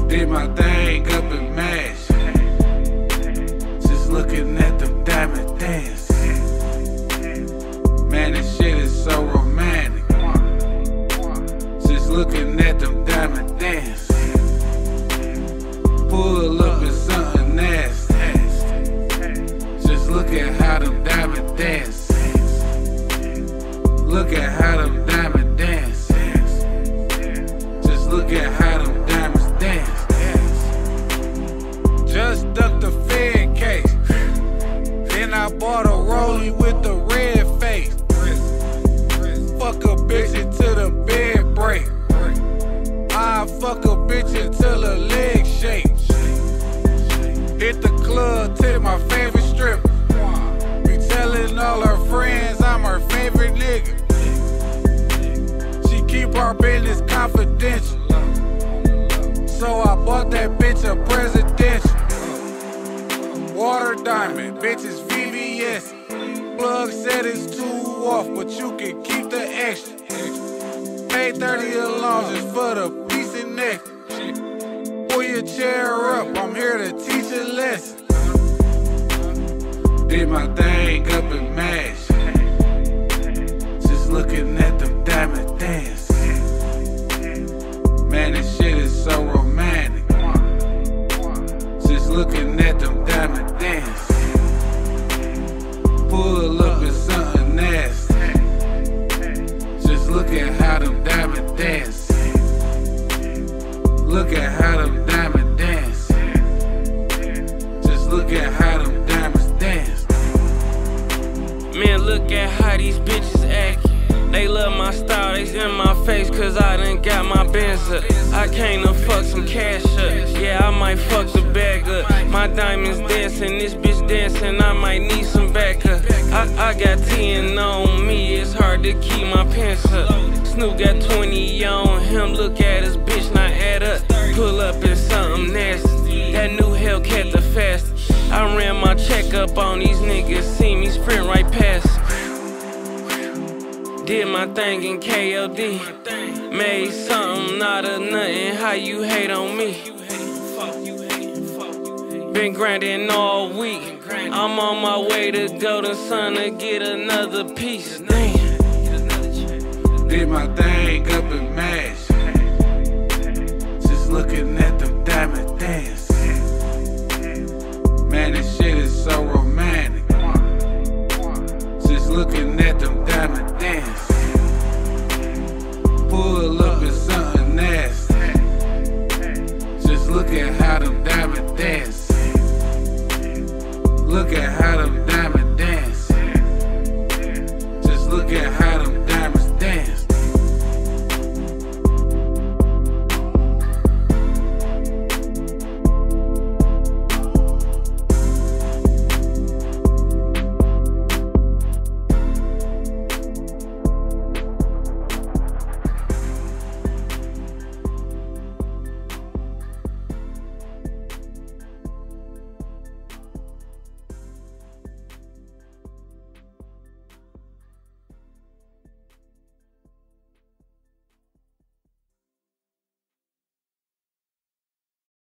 Did my thing up and mash. Just looking at them diamond dance. Man, this shit is so romantic. Just looking at them diamond dance. Pull up in something nasty. Just look at how them diamond dance. Look at how them diamond dance. Just look at how them diamonds dance. Just ducked the Fed case. Then I bought a rollie with the red face. Fuck a bitch until the bed break. I fuck a bitch until her legs shake. Hit the club, tip my favorite stripper. Be telling all her friends I'm her favorite nigga. She keep our business confidential. So I bought that bitch a presidential. Water diamond, bitch is VVS. Plug said it's too off, but you can keep the extra. Pay 30 alone just for the piece of neck. Pull your chair up, I'm here to teach a lesson. Did my thing up and mash. Just looking at them diamond dance. Man, this shit is so romantic. Just looking at them diamond dance. Pull up in something nasty. Just look at how them diamond dance. Look at how them diamond dance. Just look at how them diamonds dance. Man, look at how these bitches actin'. They love my style, they in my face cause I done got my Benz up. I came to fuck some cash up. Yeah, I might fuck the bag up. My diamonds dancing, this bitch dancing, I might need some backup. I got 10 on me, it's hard to keep my pants up. Snoop got 20 on him, look at his bitch, not add up. Pull up in something nasty, that new Hellcat the fastest. I ran my check up on these niggas, see me sprint right past. Did my thing in KLD, made something out of nothing, how you hate on me? Been grinding all week, I'm on my way to Golden Sun to get another piece. Damn. Did my thing up and mash.